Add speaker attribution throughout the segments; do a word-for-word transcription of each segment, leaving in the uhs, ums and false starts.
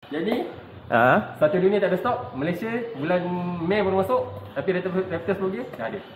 Speaker 1: Jadi
Speaker 2: Ha?
Speaker 1: satu dunia tak ada stok. Malaysia bulan Mei baru masuk, tapi Raptors Raptors Pro Gear dah ada.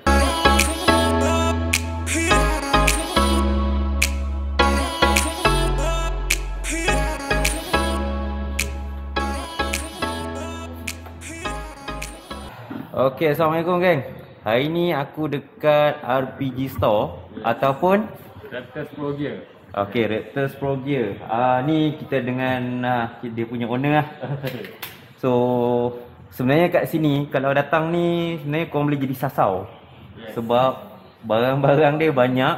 Speaker 2: Okey, Assalamualaikum geng. Hari ni aku dekat R P G Store ataupun
Speaker 1: Raptors Pro Gear.
Speaker 2: okey, Raptors Pro Gear. Ah ni kita dengan ah, dia punya owner lah. So sebenarnya kat sini kalau datang ni sebenarnya korang boleh jadi sasau.
Speaker 1: Yes.
Speaker 2: Sebab barang-barang dia banyak.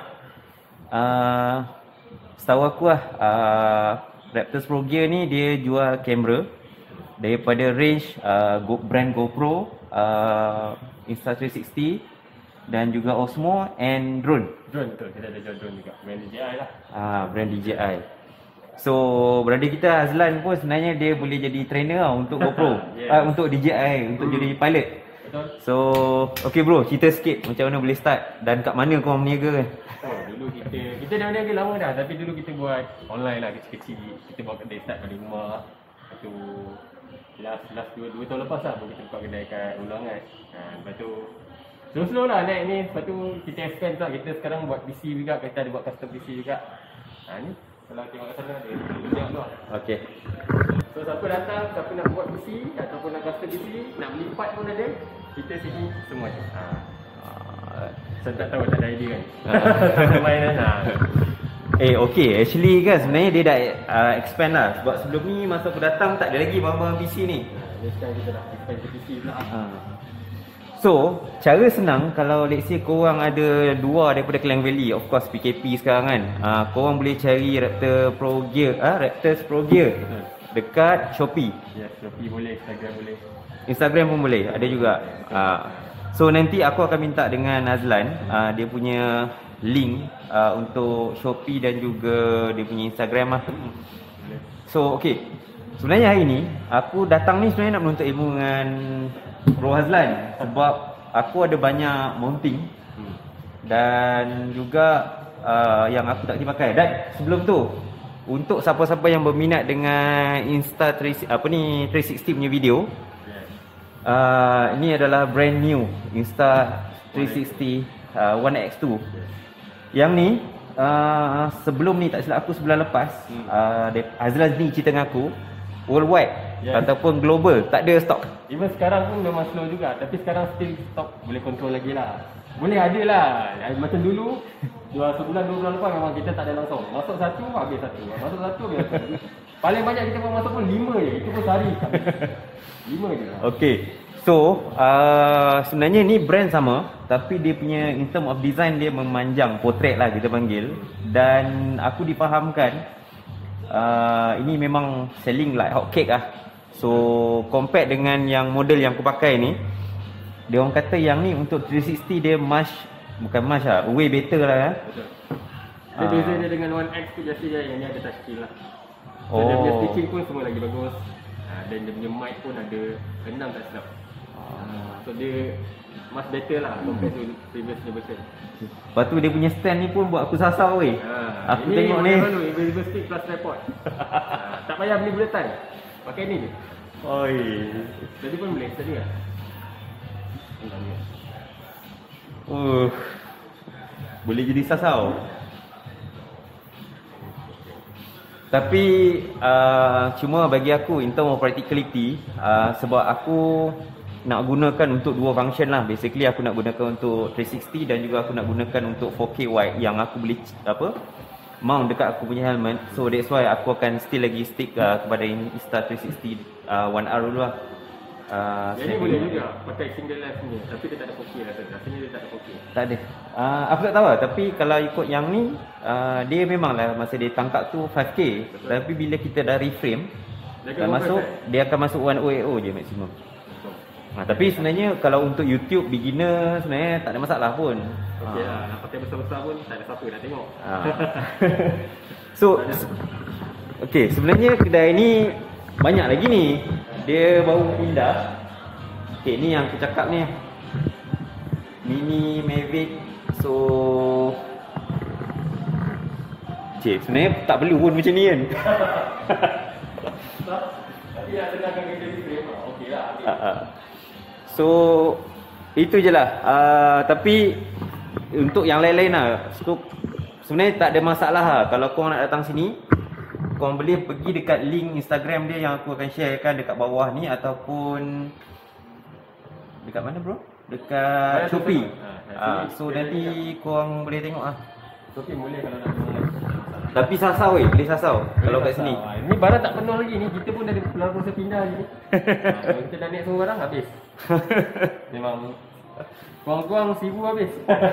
Speaker 2: Ah setahu aku lah, ah, Raptors Pro Gear ni dia jual kamera daripada range uh, Go, brand GoPro, uh, Insta three sixty dan juga Osmo and drone.
Speaker 1: Drone betul, kita ada jual drone juga. Brand D J I lah.
Speaker 2: Ah, brand D J I. So, brother kita Azlan pun sebenarnya dia boleh jadi trainer lah untuk GoPro.
Speaker 1: Yes.
Speaker 2: ah, untuk D J I, untuk
Speaker 1: Hmm.
Speaker 2: jadi pilot.
Speaker 1: Betul.
Speaker 2: So, okay bro, cerita sikit macam mana boleh start dan kat mana korang berniaga kan?
Speaker 1: Oh, dulu kita kita dah berniaga lama dah, tapi dulu kita buat online lah kecil-kecil. Kita buat kedai start pada rumah. Lepas tu last last dua, dua tahun lepas lah baru kita buka kedai kat Ulangan. Ha, lepas tu slow-slow lah naik ni. Lepas tu kita expand tak, kita sekarang buat P C juga, kita ada buat custom P C juga. Ha ni kalau tengok kat sana ada tengok tu lah.
Speaker 2: Okay.
Speaker 1: So siapa datang, siapa nak buat P C ataupun nak custom P C, nak beli part pun ada. Kita sini semua ada. Ha.
Speaker 2: Uh,
Speaker 1: Saya tak tahu, tak ada idea kan. Tak main kan. Ha.
Speaker 2: Eh okay, actually kan sebenarnya dia dah uh, expand lah. Sebab sebelum ni masa aku datang tak ada lagi barang-barang P C ni.
Speaker 1: Ni sekarang kita dah expand ke P C pula.
Speaker 2: uh. So, cara senang kalau let's say korang ada dua daripada Klang Valley, of course P K P sekarang kan, uh, korang boleh cari Raptor Pro Gear, ah, Raptors Pro Gear
Speaker 1: Betul.
Speaker 2: dekat Shopee.
Speaker 1: Ya, Shopee boleh, Instagram boleh.
Speaker 2: Instagram pun boleh, ada juga. uh, So nanti aku akan minta dengan Azlan uh, dia punya link uh, untuk Shopee dan juga dia punya Instagram lah.
Speaker 1: Boleh.
Speaker 2: So okay, sebenarnya hari ni aku datang ni sebenarnya nak menuntut ilmu dengan Bro Azlan. Sebab aku ada banyak mounting
Speaker 1: Hmm.
Speaker 2: dan juga uh, yang aku tak boleh pakai. Dan sebelum tu, untuk siapa-siapa yang berminat dengan Insta tiga, apa ni three sixty punya video,
Speaker 1: Yes.
Speaker 2: uh, ini adalah brand new Insta three sixty uh, One X two.
Speaker 1: Yes.
Speaker 2: Yang ni uh, sebelum ni tak silap aku sebulan lepas,
Speaker 1: Hmm.
Speaker 2: uh, Azlan ni cerita dengan aku worldwide,
Speaker 1: Yes.
Speaker 2: ataupun global tak ada stok.
Speaker 1: Even sekarang pun memang slow juga, tapi sekarang still stock boleh control lagi lah. Boleh ada lah. Macam dulu, dua sebulan, dua bulan lepas memang kita tak ada langsung. Masuk satu, habis satu. Masuk satu, habis satu. Paling banyak kita pun masuk pun lima je. Itu pun sehari habis. Lima je lah.
Speaker 2: Okay, so uh, sebenarnya ni brand sama, tapi dia punya in term of design dia memanjang, portrait lah kita panggil. Dan aku difahamkan uh, ini memang selling like hot cake lah. So compare dengan yang model yang aku pakai ni, dia orang kata yang ni untuk three sixty dia much, bukan much lah, way better lah kan.
Speaker 1: Betul. Dia
Speaker 2: Ah.
Speaker 1: beza dia dengan One X tu biasa je, yang ni ada touch screen lah. So
Speaker 2: Oh.
Speaker 1: dia punya stitching pun semua lagi bagus. Ha, dan dia punya mic pun ada enam tak silap.
Speaker 2: Ah.
Speaker 1: So dia much better lah compared to previous version.
Speaker 2: Lepas tu dia punya stand ni pun buat aku sasau weh.
Speaker 1: Ha,
Speaker 2: Aku
Speaker 1: ini
Speaker 2: tengok ni.
Speaker 1: Baru invisible stick plus tripod. Ha, tak payah beli bulletin. Pakai ni je.
Speaker 2: Oi.
Speaker 1: Jadi pun boleh tadi lah.
Speaker 2: Uh. Boleh jadi sasau. Tapi uh, cuma bagi aku in term of practicality, uh, sebab aku nak gunakan untuk dua function lah. Basically aku nak gunakan untuk three sixty dan juga aku nak gunakan untuk four K wide yang aku boleh apa mount dekat aku punya helmet. So that's why aku akan still lagi stick uh, kepada Insta three sixty uh, One R dulu lah. Uh,
Speaker 1: Jadi boleh juga pakai single lens ni, tapi dia tak ada four K rasa. Rasanya dia tak ada four K.
Speaker 2: Tak ada. Uh, aku tak tahu lah, tapi kalau ikut yang ni uh, dia memanglah masa dia tangkap tu five K.
Speaker 1: Betul.
Speaker 2: Tapi bila kita dah reframe
Speaker 1: Dia akan
Speaker 2: dah masuk,
Speaker 1: convert,
Speaker 2: dia akan masuk one oh eight oh je maksimum.
Speaker 1: Betul.
Speaker 2: Ha, tapi sebenarnya kalau untuk YouTube beginner sebenarnya tak ada masalah pun.
Speaker 1: Okey lah, nak pakai besar-besar pun tak ada siapa nak tengok.
Speaker 2: Ha. So okey, sebenarnya kedai ni banyak lagi ni. Dia baru pindah. Okey, ni yang aku cakap ni. Mini Mavic. So Cik, sebenarnya tak perlu pun macam ni kan.
Speaker 1: Tapi nak senangkan kerja di frame, okey lah.
Speaker 2: Uh, uh. So itu je lah. Uh, tapi untuk yang lain-lain lah, so, sebenarnya tak ada masalah lah. Kalau korang nak datang sini, korang boleh pergi dekat link Instagram dia yang aku akan sharekan dekat bawah ni, ataupun dekat mana bro? Dekat Shopee. Ha, so nanti korang boleh tengok lah.
Speaker 1: Shopee boleh kalau nak tengok.
Speaker 2: Tapi sasau weh, boleh sasau kalau kat sini.
Speaker 1: Ni barang tak penuh lagi ni, kita pun dah keluar proses pindah lagi ni. Ha, kalau kita dah naik semua barang habis. Memang kurang-kurang seribu habis.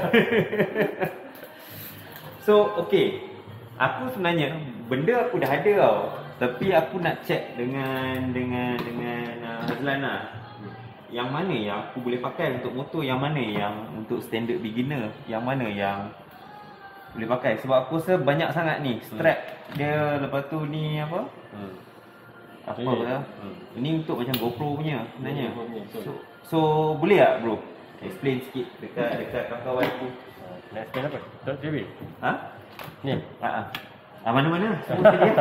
Speaker 2: So okay, aku sebenarnya benda aku dah ada tau, tapi aku nak check dengan dengan dengan uh, Hazlan lah. Yang mana yang aku boleh pakai untuk motor, yang mana yang untuk standard beginner, yang mana yang boleh pakai. Sebab aku rasa banyak sangat ni strap hmm. dia, lepas tu ni apa hmm. apa okay. lah hmm. Ini untuk macam GoPro punya sebenarnya. Hmm. So, so boleh tak bro explain sikit dekat dekat kawan-kawan aku.
Speaker 1: Nak explain apa? Dot J B?
Speaker 2: Ha?
Speaker 1: Ni?
Speaker 2: Haa ah, mana-mana semua dia.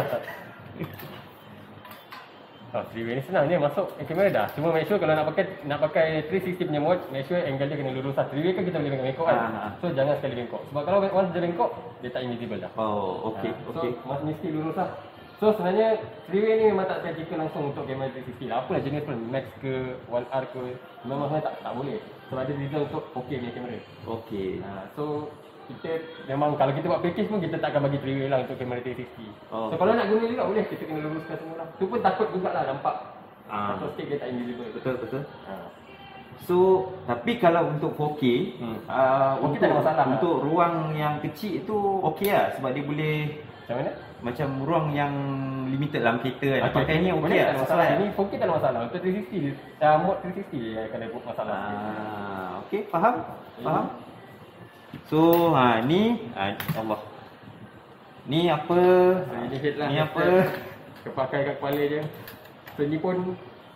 Speaker 1: Oh, three way ni senang, ni masuk eh, kamera dah. Cuma make sure kalau nak pakai nak pakai three sixty punya mode, make sure angle dia kena lurus lah. three way kan kita boleh bengkok kan. Ah, so jangan sekali bengkok. Sebab kalau once dia bengkok, dia tak invisible dah.
Speaker 2: Oh, okey,
Speaker 1: ah,
Speaker 2: okey.
Speaker 1: So must mesti lurus lah. So sebenarnya three way ni memang tak practical langsung untuk kamera three sixty lah. Apalah jenis pun, Max ke, one R ke, memang sebenarnya tak tak boleh. Sebab dia design untuk four K punya kamera.
Speaker 2: Okey.
Speaker 1: Ah, so kita memang kalau kita buat package pun kita tak akan bagi three way lah untuk kamera three sixty. Oh. So kalau nak guna juga boleh, kita kena luruskan semua lah. Tu pun takut jugalah nampak. Ah. Atau stick dia tak invisible.
Speaker 2: Betul, betul. Ah. So, tapi kalau untuk four K, hmm. uh,
Speaker 1: four K
Speaker 2: untuk,
Speaker 1: tak ada masalah
Speaker 2: untuk
Speaker 1: lah.
Speaker 2: Ruang yang kecil tu okey lah. Sebab dia boleh
Speaker 1: macam mana?
Speaker 2: Macam ruang yang limited dalam kereta kan.
Speaker 1: Okay,
Speaker 2: pakai ni okey lah.
Speaker 1: Tak ada masalah. Ini four K tak ada masalah. Untuk three sixty, uh, mode three sixty dia akan ada masalah.
Speaker 2: Ah, okey, faham? Faham? So, ha ni ha, Allah. Ni apa?
Speaker 1: So, ini head lah.
Speaker 2: Ni apa?
Speaker 1: Kepakai kat kepala je. So ni pun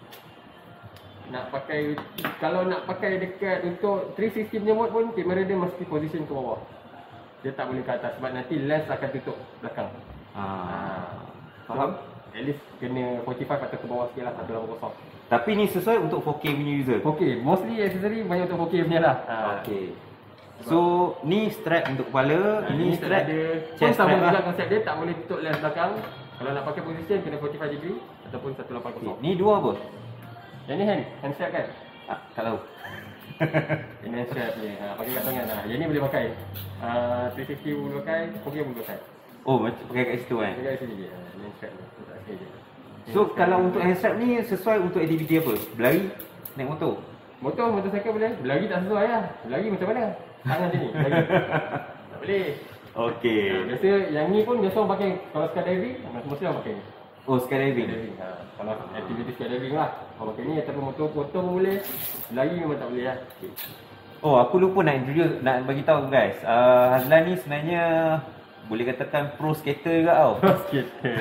Speaker 1: nak pakai, kalau nak pakai dekat untuk three sixty punya mode pun kamera dia mesti position ke bawah. Dia tak boleh ke atas sebab nanti lens akan tutup belakang.
Speaker 2: Ah,
Speaker 1: faham? So, at least kena forty-five atau ke bawah sikit lah, seratus lapan puluh.
Speaker 2: Tapi ni sesuai untuk four K punya user.
Speaker 1: four K, mostly accessory banyak untuk four K punya lah.
Speaker 2: Okey. So ni strap untuk kepala, nah, ini, ini strap
Speaker 1: ada
Speaker 2: chest
Speaker 1: sama juga
Speaker 2: lah.
Speaker 1: konsep dia, tak boleh tutup lens belakang. Kalau nak pakai position kena forty-five degree ataupun seratus lapan puluh.
Speaker 2: Okay. Ni dua apa?
Speaker 1: Yang ni hand, hand strap kan?
Speaker 2: Ah, tak tahu.
Speaker 1: Ini hand strap ni, ha, pakai kat tangan lah. Yang ni boleh pakai. Uh, three sixty boleh pakai, four K boleh pakai.
Speaker 2: Oh, macam pakai kat situ kan?
Speaker 1: Pakai kat sini je. Ini hand strap ni, tak sekali je.
Speaker 2: So kalau untuk hand strap ni sesuai untuk aktiviti apa? Berlari? Naik motor?
Speaker 1: Motor, motorcycle boleh. Berlari tak sesuai lah. Berlari macam mana? Tangan sini, berlari. Tak boleh.
Speaker 2: Okey.
Speaker 1: Ha, biasa yang ni pun biasa orang pakai, kalau skydiving, mesti orang pakai ni.
Speaker 2: Oh, skydiving.
Speaker 1: skydiving. Ha, kalau aktiviti skydiving lah. Orang pakai ni ataupun motor, motor pun boleh. Berlari memang tak boleh lah. Okay.
Speaker 2: Oh, aku lupa nak introduce, nak bagi tahu guys. Uh, Hazlan ni sebenarnya boleh katakan pro skater juga tau.
Speaker 1: Pro skater.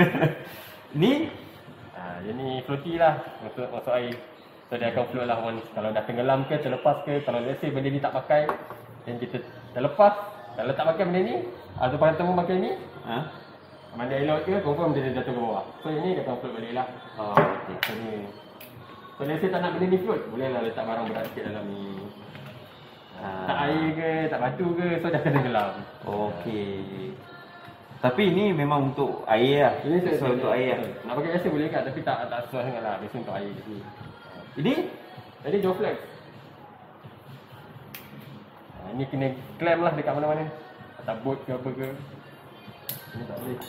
Speaker 2: Ni
Speaker 1: ha, yang ni floaty lah untuk masuk air. So dia akan float lah once. Kalau dah tenggelam ke, terlepas ke, kalau let's say benda ni tak pakai, dan kita terlepas. Kalau tak pakai benda ni, atau pada temu pakai ni,
Speaker 2: ha?
Speaker 1: Mana elok ke, confirm dia jatuh ke bawah. So yang ni dia akan float balik lah.
Speaker 2: Oh, okay.
Speaker 1: So ni, so let's say tak nak benda ni float, boleh lah letak barang berat sikit dalam ni. Ha. Tak air ke, tak batu ke, so dia akan tenggelam.
Speaker 2: Okey. Tapi ni memang untuk air lah.
Speaker 1: Ini
Speaker 2: sesuai untuk air lah.
Speaker 1: Nak pakai biasa boleh kat, tapi tak tak sesuai sangat lah. Biasa untuk air je.
Speaker 2: Ini?
Speaker 1: Jadi jaw flex. Ha, ini kena clamp lah dekat mana-mana. Atas boat ke apa ke. Ini tak boleh.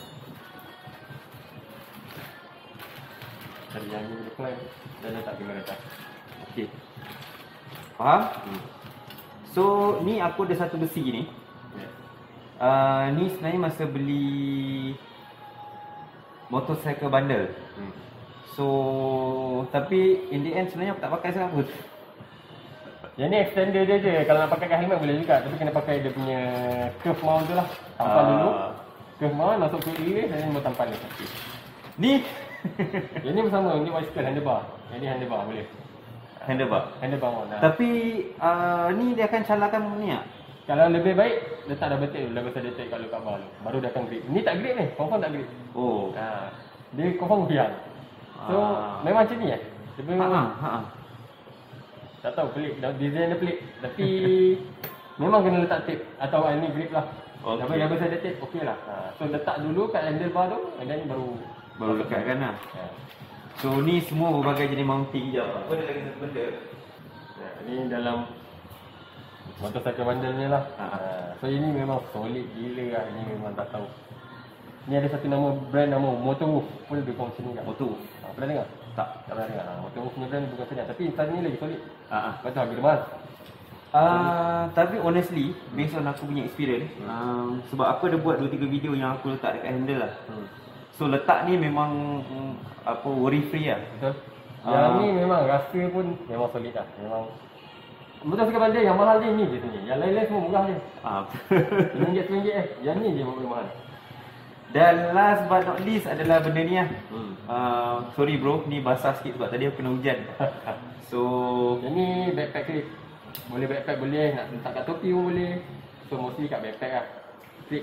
Speaker 1: Cari yang ni boleh clamp. Dan letak kamera atas.
Speaker 2: Okey. Faham? Hmm. So ni aku ada satu besi ni.
Speaker 1: Yeah.
Speaker 2: Uh, ni sebenarnya masa beli motorcycle bundle. Hmm. So tapi in the end sebenarnya aku tak pakai sangat pun.
Speaker 1: Yang ni extender dia je. Kalau nak pakai kat helmet boleh juga. Tapi kena pakai dia punya curve mount tu lah. Tampal uh. dulu. Curve mount masuk ke erase dan ni tampal ni. Okay.
Speaker 2: Ni
Speaker 1: yang ni bersama. Ni bicycle handlebar. Yang ni handlebar boleh.
Speaker 2: Handlebar?
Speaker 1: Handlebar mount lah.
Speaker 2: Tapi uh, ni dia akan calakan ni tak?
Speaker 1: Kalau lebih baik, letak double tape dulu. Lepas dia tape kat luka bar dulu. Baru dia akan grip. Ni tak grip ni. Confirm tak grip.
Speaker 2: Oh.
Speaker 1: Ha. Dia confirm hilang. So
Speaker 2: Ah.
Speaker 1: memang macam ni ya. Dia
Speaker 2: Ha
Speaker 1: memang
Speaker 2: ha. ha.
Speaker 1: tak tahu pelik, dah- design dia pelik. Tapi memang kena letak tape atau ini grip lah.
Speaker 2: Okey.
Speaker 1: Tapi dah biasa ada tape, okey lah. Ha. So letak dulu kat handlebar tu, and then baru
Speaker 2: Baru lekatkan lah.
Speaker 1: Ha.
Speaker 2: So ni semua berbagai jenis mounting je. Apa ada lagi satu benda?
Speaker 1: Ya, ni dalam motorcycle bundle-nya lah.
Speaker 2: Ha.
Speaker 1: Ha. So ini memang solid gila lah. Ini memang tak tahu. Ni ada satu nama brand nama Motorwolf pun lebih kurang macam ni kan.
Speaker 2: Motor.
Speaker 1: Ha, pernah dengar?
Speaker 2: Tak.
Speaker 1: Tak pernah dengar. Ha. Motorwolf punya brand bukan senang. Tapi insan ni lagi solid.
Speaker 2: Ha ah.
Speaker 1: Lepas tu harga dia mahal.
Speaker 2: Uh, tapi honestly, based on aku punya experience, um, sebab aku ada buat dua tiga video yang aku letak dekat handle lah.
Speaker 1: Hmm.
Speaker 2: So letak ni memang mm, apa worry free lah.
Speaker 1: Betul. Yang
Speaker 2: Ah.
Speaker 1: ni memang rasa pun memang solid lah. Memang betul sekali benda yang mahal dia ni je sebenarnya. Yang lain-lain semua murah je.
Speaker 2: Ah.
Speaker 1: lima ringgit sepuluh ringgit eh. Yang ni je yang mahal.
Speaker 2: Dan last but not least adalah benda ni lah.
Speaker 1: Hmm.
Speaker 2: Uh, sorry bro, ni basah sikit sebab tadi aku kena hujan. So
Speaker 1: Yang ni backpack clip. Boleh backpack boleh, nak letak kat topi pun boleh. So mostly kat backpack lah. Clip.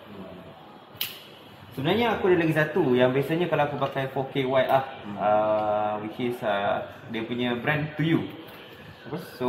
Speaker 2: sebenarnya aku ada lagi satu yang biasanya kalau aku pakai four K wide lah, hmm. uh, which is uh, dia punya brand To You.
Speaker 1: Apa?
Speaker 2: So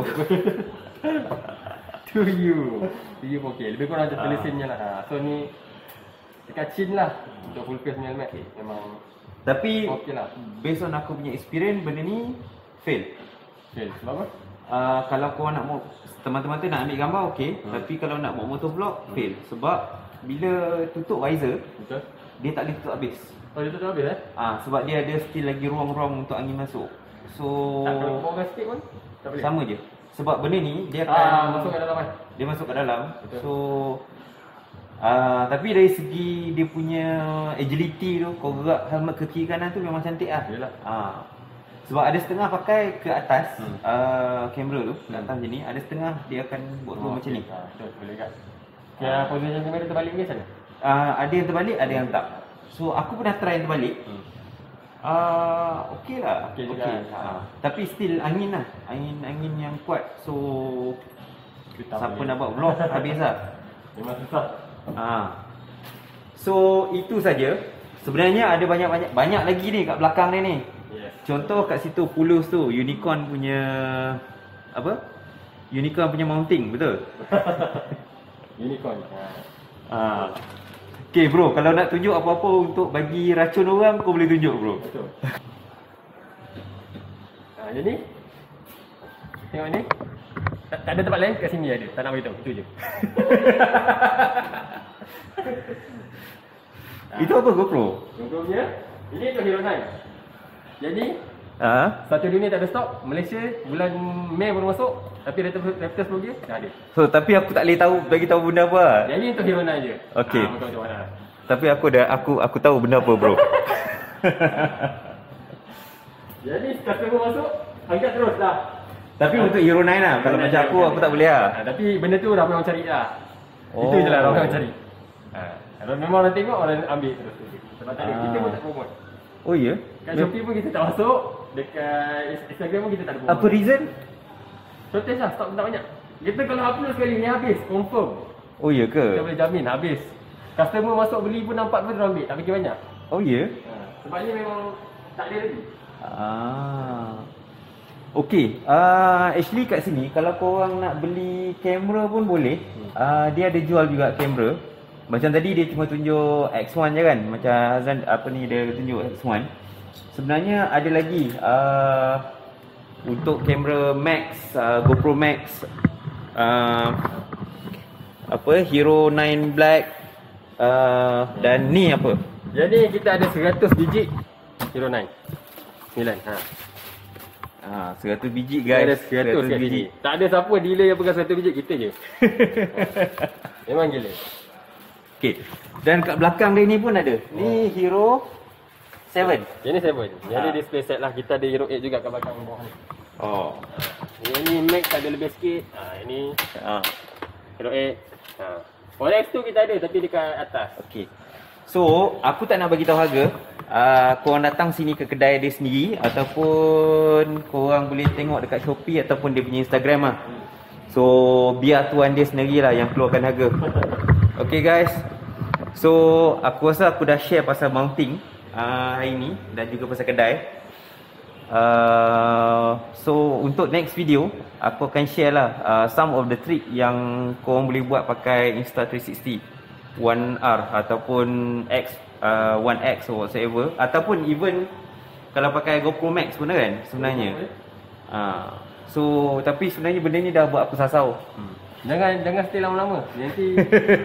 Speaker 1: To You. To You pun okey. Lebih kurang macam
Speaker 2: Ah.
Speaker 1: telesinnya lah. Ha. So ni dekat chin lah. Untuk full face punya helmet. Memang
Speaker 2: tapi
Speaker 1: okey lah.
Speaker 2: based on aku punya experience, benda ni fail.
Speaker 1: Fail. Sebab apa?
Speaker 2: Uh, kalau kau nak mau teman-teman tu nak ambil gambar okey,
Speaker 1: Hmm.
Speaker 2: tapi kalau nak buat motovlog fail sebab bila tutup visor
Speaker 1: Betul?
Speaker 2: dia tak boleh tutup habis.
Speaker 1: Oh dia tutup habis eh?
Speaker 2: Ah, sebab dia ada still lagi ruang-ruang untuk angin masuk. So
Speaker 1: Tak kalau bawa sikit pun tak boleh.
Speaker 2: sama je. Sebab benda ni dia akan
Speaker 1: Ah, masuk ke dalam kan?
Speaker 2: dia masuk ke dalam.
Speaker 1: Betul.
Speaker 2: So ah, tapi dari segi dia punya agility tu, kau gerak helmet ke kiri kanan tu memang cantik lah.
Speaker 1: Yalah.
Speaker 2: Ah. Sebab ada setengah pakai ke atas
Speaker 1: Hmm.
Speaker 2: ah, kamera tu, ke
Speaker 1: Hmm.
Speaker 2: atas macam ni, ada setengah dia akan buat turun macam ni.
Speaker 1: Ha, betul boleh kan. Kira position kamera terbalik ke macam mana?
Speaker 2: Ah, ada yang terbalik, ada yang tak. So aku pernah try yang terbalik.
Speaker 1: Hmm.
Speaker 2: Ah, okey lah.
Speaker 1: Okey juga.
Speaker 2: Ah. Tapi still angin lah. Angin angin yang kuat. So
Speaker 1: Kita
Speaker 2: siapa
Speaker 1: boleh.
Speaker 2: nak buat vlog habis lah.
Speaker 1: Memang susah.
Speaker 2: Ah. So itu saja. Sebenarnya ada banyak-banyak banyak lagi ni kat belakang ni ni.
Speaker 1: Yes.
Speaker 2: Contoh kat situ Pulus tu, Unicorn punya apa? Unicorn punya mounting, betul?
Speaker 1: Unicorn. Ha.
Speaker 2: Ah. Okay bro, kalau nak tunjuk apa-apa untuk bagi racun orang, kau boleh tunjuk bro.
Speaker 1: Betul. Ha, jadi tengok ni. Tak, tak ada tempat lain, kat sini ada. Tak nak beritahu, itu je.
Speaker 2: Itu apa GoPro?
Speaker 1: Contohnya, ini untuk Hero nine. Jadi,
Speaker 2: Ah.
Speaker 1: satu dunia tak ada stok. Malaysia bulan Mei baru masuk. Tapi Raptors pergi, dah ada.
Speaker 2: So tapi aku tak boleh tahu bagi tahu benda apa.
Speaker 1: Jadi untuk Hero nine je.
Speaker 2: Okey.
Speaker 1: Ha, macam mana?
Speaker 2: Tapi aku dah aku aku tahu benda apa bro.
Speaker 1: Jadi customer masuk, angkat terus dah.
Speaker 2: Tapi untuk Hero nine lah. Kalau macam aku aku tak boleh lah.
Speaker 1: Ha, tapi benda tu ramai orang cari lah.
Speaker 2: Oh.
Speaker 1: Itu je lah ramai orang cari. Ha, kalau memang orang tengok, orang ambil terus. Sebab tak ada,
Speaker 2: Ah.
Speaker 1: kita pun tak promote.
Speaker 2: Oh ya?
Speaker 1: Kat Shopee pun kita tak masuk. Dekat Instagram pun kita tak ada promote.
Speaker 2: Apa reason?
Speaker 1: Shortage lah, stok pun tak banyak. Kita kalau upload sekali ni habis, confirm.
Speaker 2: Oh ya
Speaker 1: Kita
Speaker 2: ke?
Speaker 1: boleh jamin habis. Customer masuk beli pun nampak pun dia ambil, tak fikir banyak.
Speaker 2: Oh ya?
Speaker 1: Ha, sebab ni memang tak ada lagi.
Speaker 2: Ah. Okey, uh, actually kat sini kalau korang nak beli kamera pun boleh. Uh, dia ada jual juga kamera. Macam tadi dia cuma tunjuk X one je kan. Macam Hazan apa ni dia tunjuk X one. Sebenarnya ada lagi uh, untuk kamera Max, uh, GoPro Max, uh, apa Hero nine Black, uh, dan ni apa?
Speaker 1: Jadi kita ada seratus biji Hero nine. sembilan. Ha.
Speaker 2: Ah, seratus biji
Speaker 1: Kita ada
Speaker 2: guys.
Speaker 1: seratus biji. Tak ada siapa dealer yang pegang seratus biji, kita je. Memang gila.
Speaker 2: Okey. Dan kat belakang dia ni pun ada. Ni Hero tujuh.
Speaker 1: Yang ni seven. Yang ni
Speaker 2: Ha.
Speaker 1: display set lah. Kita ada Hero eight juga kat belakang bawah ni.
Speaker 2: Oh.
Speaker 1: Yang ni Max ada lebih sikit. Ha, yang ni
Speaker 2: Ah.
Speaker 1: Hero eight. Ha. Forex tu kita ada tapi dekat atas.
Speaker 2: Okey. So, aku tak nak bagi tahu harga. Uh, korang datang sini ke kedai dia sendiri ataupun korang boleh tengok dekat Shopee ataupun dia punya Instagram lah. So, biar tuan dia sendirilah yang keluarkan harga. Okay guys. So, aku rasa aku dah share pasal mounting uh, hari ni dan juga pasal kedai. uh, so untuk next video aku akan share lah uh, some of the trick yang korang boleh buat pakai Insta three sixty One R ataupun X, uh, One X or whatever, ataupun even kalau pakai GoPro Max pun kan sebenarnya. uh, So tapi sebenarnya benda ni dah buat aku sasau.
Speaker 1: hmm. Jangan jangan stay lama-lama nanti.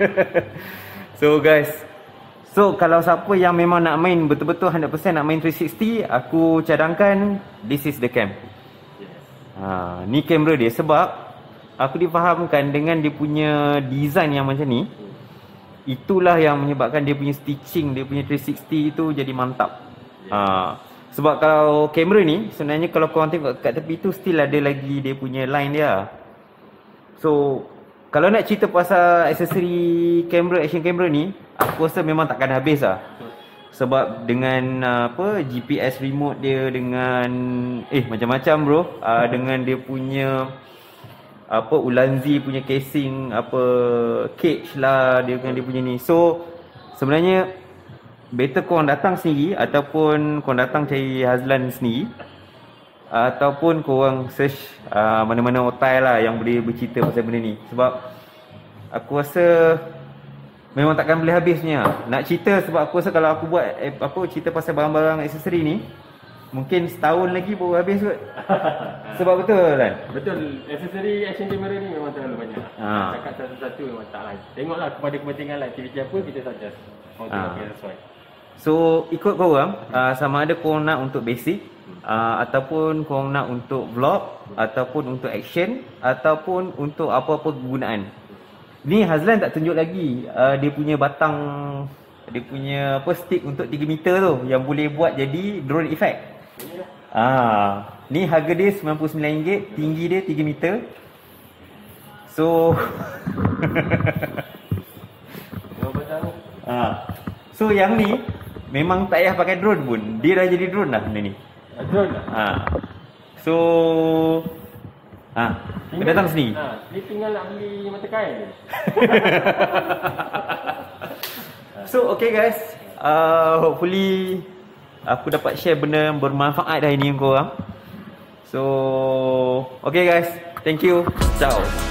Speaker 2: So guys, so kalau siapa yang memang nak main betul-betul one hundred percent nak main three sixty, aku cadangkan this is the cam.
Speaker 1: Yes.
Speaker 2: Ha, ni kamera dia sebab aku difahamkan dengan dia punya design yang macam ni, itulah yang menyebabkan dia punya stitching, dia punya three sixty tu jadi mantap. Ha, sebab kalau kamera ni sebenarnya kalau korang tengok kat tepi tu still ada lagi dia punya line dia. So kalau nak cerita pasal aksesori kamera, action kamera ni, aku rasa memang takkan habis lah. Sebab dengan uh, apa G P S remote dia, dengan eh macam-macam bro, uh, dengan dia punya apa Ulanzi punya casing, apa cage lah dia dengan dia punya ni. So sebenarnya better korang datang sendiri ataupun korang datang cari Hazlan sendiri, ataupun korang search uh, mana-mana hotel lah yang boleh bercerita pasal benda ni. Sebab aku rasa memang takkan boleh habisnya nak cerita. Sebab aku rasa kalau aku buat eh, apa cerita pasal barang-barang aksesori ni, mungkin setahun lagi baru habis kot. Sebab betul kan?
Speaker 1: Betul, aksesori action camera ni memang terlalu banyak.
Speaker 2: Ha.
Speaker 1: Cakap satu-satu memang tak lain. Tengoklah kepada kepentingan lah aktiviti apa kita suggest. Kau
Speaker 2: Ha.
Speaker 1: tengok yang sesuai.
Speaker 2: So ikut korang, uh, sama ada korang nak untuk basic, uh, ataupun korang nak untuk vlog, ataupun untuk action, ataupun untuk apa-apa kegunaan. Ni Hazlan tak tunjuk lagi uh, dia punya batang, dia punya apa stick untuk tiga meter tu yang boleh buat jadi drone effect. Ah, ni harga dia sembilan puluh sembilan ringgit, tinggi dia tiga meter. So
Speaker 1: Yang batang ni.
Speaker 2: ah. So yang ni memang tak payah pakai drone pun. Dia dah jadi drone dah benda ni.
Speaker 1: Ah, drone lah.
Speaker 2: Ah. So ah, dia datang sini.
Speaker 1: Ha, ni tinggal nak beli mata kain je.
Speaker 2: So okay guys, uh, hopefully aku dapat share benda yang bermanfaat hari ni dengan korang. So okay guys, thank you. Ciao.